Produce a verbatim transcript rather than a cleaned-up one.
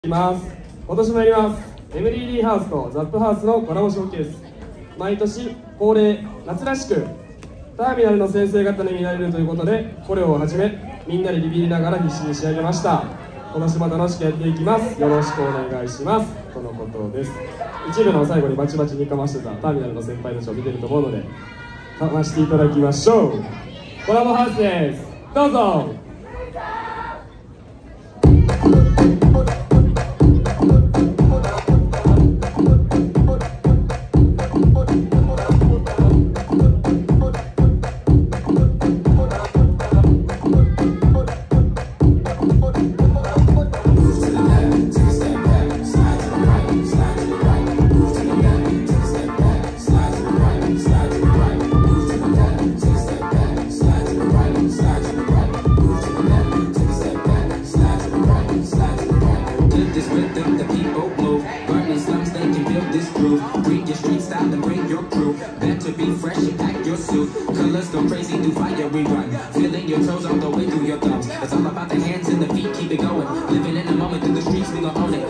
います今年もやります。エムディーディー ハウスとザップハウスのコラボショーケース。毎年恒例、夏らしくターミナルの先生方に見られるということで、これをはじめみんなでビビりながら必死に仕上げました。今年も楽しくやっていきます。よろしくお願いしますとのことです。一部の最後にバチバチにかましてたターミナルの先輩たちを見てると思うので、かましていただきましょう。コラボハウスです。どうぞ。 Bring your street style and bring your crew. Better be fresh and pack your suit. Colors go crazy through fire we run. Feeling your toes all the way through your thumbs. It's all about the hands and the feet, keep it going. Living in the moment through the streets, we gon' own it.